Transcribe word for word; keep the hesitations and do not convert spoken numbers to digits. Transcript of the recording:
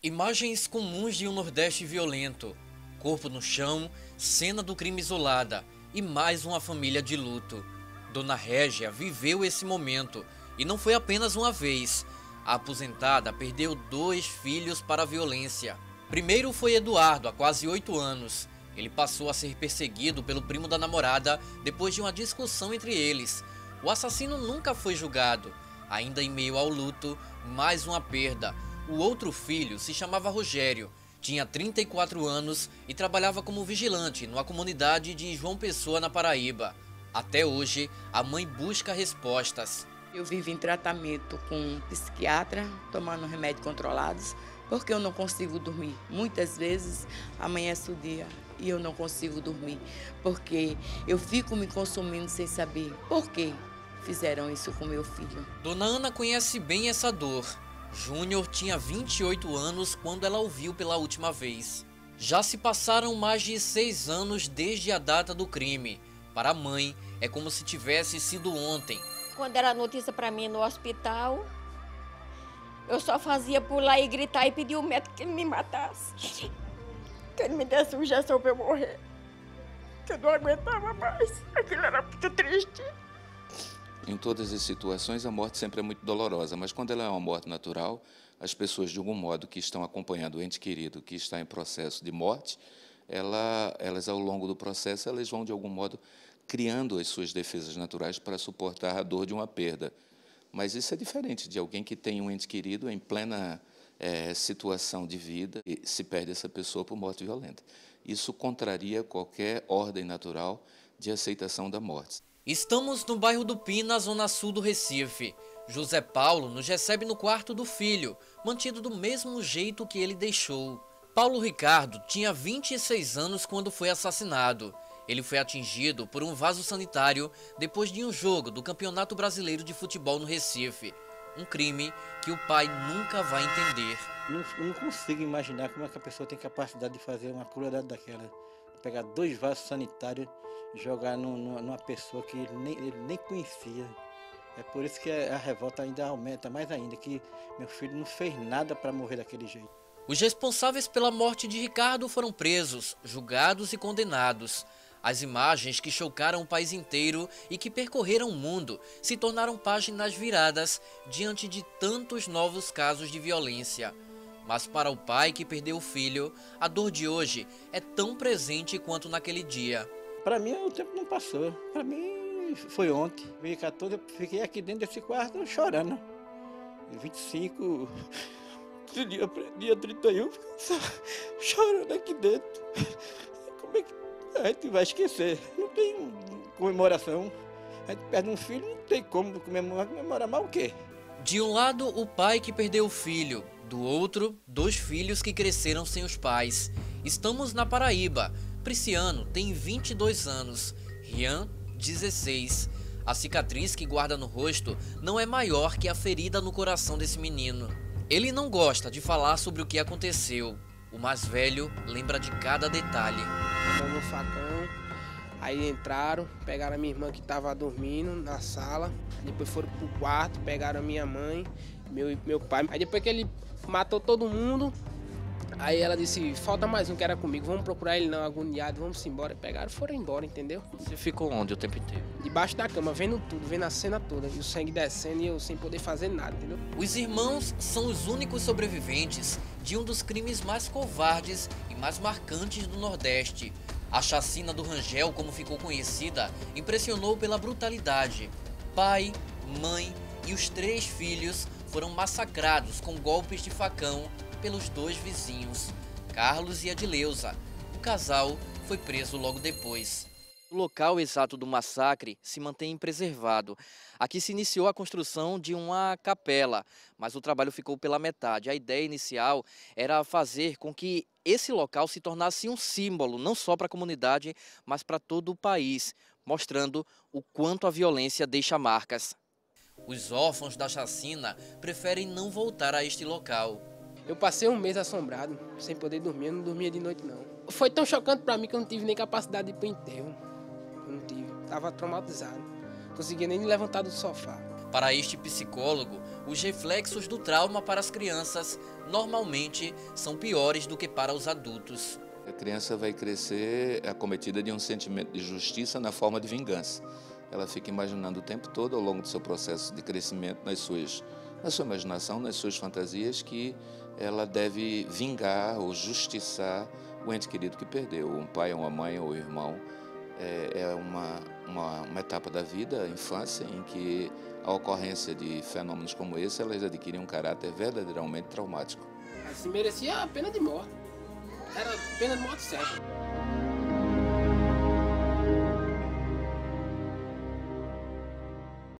Imagens comuns de um Nordeste violento, corpo no chão, cena do crime isolada e mais uma família de luto. Dona Régia viveu esse momento e não foi apenas uma vez. A aposentada perdeu dois filhos para a violência. Primeiro foi Eduardo, há quase oito anos. Ele passou a ser perseguido pelo primo da namorada depois de uma discussão entre eles. O assassino nunca foi julgado. Ainda em meio ao luto, mais uma perda. O outro filho se chamava Rogério, tinha trinta e quatro anos e trabalhava como vigilante numa comunidade de João Pessoa, na Paraíba. Até hoje, a mãe busca respostas. Eu vivo em tratamento com um psiquiatra, tomando remédios controlados, porque eu não consigo dormir. Muitas vezes amanhece o dia e eu não consigo dormir, porque eu fico me consumindo sem saber por que fizeram isso com meu filho. Dona Ana conhece bem essa dor. Júnior tinha vinte e oito anos quando ela o viu pela última vez. Já se passaram mais de seis anos desde a data do crime. Para a mãe, é como se tivesse sido ontem. Quando era notícia para mim no hospital, eu só fazia pular e gritar e pedir ao médico que ele me matasse. Que ele me desse uma injeção para eu morrer. Que eu não aguentava mais. Aquilo era muito triste. Em todas as situações, a morte sempre é muito dolorosa, mas quando ela é uma morte natural, as pessoas, de algum modo, que estão acompanhando o ente querido que está em processo de morte, ela, elas, ao longo do processo, elas vão, de algum modo, criando as suas defesas naturais para suportar a dor de uma perda. Mas isso é diferente de alguém que tem um ente querido em plena é, situação de vida e se perde essa pessoa por morte violenta. Isso contraria qualquer ordem natural de aceitação da morte. Estamos no bairro do Pina, zona sul do Recife. José Paulo nos recebe no quarto do filho, mantido do mesmo jeito que ele deixou. Paulo Ricardo tinha vinte e seis anos quando foi assassinado. Ele foi atingido por um vaso sanitário depois de um jogo do Campeonato Brasileiro de Futebol no Recife. Um crime que o pai nunca vai entender. Não, não consigo imaginar como é que a pessoa tem capacidade de fazer uma crueldade daquela. Pegar dois vasos sanitários, jogar numa, numa pessoa que ele nem, ele nem conhecia. É por isso que a revolta ainda aumenta mais ainda, que meu filho não fez nada para morrer daquele jeito. Os responsáveis pela morte de Ricardo foram presos, julgados e condenados. As imagens que chocaram o país inteiro e que percorreram o mundo se tornaram páginas viradas diante de tantos novos casos de violência. Mas para o pai que perdeu o filho, a dor de hoje é tão presente quanto naquele dia. Para mim, o tempo não passou. Para mim, foi ontem. dia quatorze, eu fiquei aqui dentro desse quarto chorando. vinte e cinco, dia, dia trinta e um, chorando aqui dentro. Como é que a gente vai esquecer? Não tem comemoração. A gente perde um filho, não tem como comemorar, comemorar mais o quê? De um lado, o pai que perdeu o filho. Do outro, dois filhos que cresceram sem os pais. Estamos na Paraíba. Prisciano tem vinte e dois anos, Rian, dezesseis. A cicatriz que guarda no rosto não é maior que a ferida no coração desse menino. Ele não gosta de falar sobre o que aconteceu. O mais velho lembra de cada detalhe. Tomou um facão, aí entraram, pegaram a minha irmã que estava dormindo na sala, depois foram pro quarto, pegaram a minha mãe, meu, meu pai. Aí depois que ele matou todo mundo, aí ela disse, falta mais um que era comigo, vamos procurar ele não, agoniado, vamos embora. Pegaram e foram embora, entendeu? Você ficou onde o tempo inteiro? Debaixo da cama, vendo tudo, vendo a cena toda, e o sangue descendo e eu sem poder fazer nada, entendeu? Os irmãos são os únicos sobreviventes de um dos crimes mais covardes e mais marcantes do Nordeste. A chacina do Rangel, como ficou conhecida, impressionou pela brutalidade. Pai, mãe e os três filhos foram massacrados com golpes de facão pelos dois vizinhos, Carlos e Adileuza. O casal foi preso logo depois. O local exato do massacre se mantém preservado. Aqui se iniciou a construção de uma capela, mas o trabalho ficou pela metade. A ideia inicial era fazer com que esse local se tornasse um símbolo, não só para a comunidade, mas para todo o país, mostrando o quanto a violência deixa marcas. Os órfãos da chacina preferem não voltar a este local. Eu passei um mês assombrado, sem poder dormir, eu não dormia de noite não. Foi tão chocante para mim que eu não tive nem capacidade de ir para o enterro. Eu não tive, estava traumatizado, não conseguia nem me levantar do sofá. Para este psicólogo, os reflexos do trauma para as crianças normalmente são piores do que para os adultos. A criança vai crescer acometida de um sentimento de justiça na forma de vingança. Ela fica imaginando o tempo todo, ao longo do seu processo de crescimento, nas suas, na sua imaginação, nas suas fantasias, que ela deve vingar ou justiçar o ente querido que perdeu, um pai, uma mãe ou um irmão. É, é uma, uma, uma etapa da vida, a infância, em que a ocorrência de fenômenos como esse, elas adquirem um caráter verdadeiramente traumático. Assim, merecia a pena de morte. Era pena de morte certa.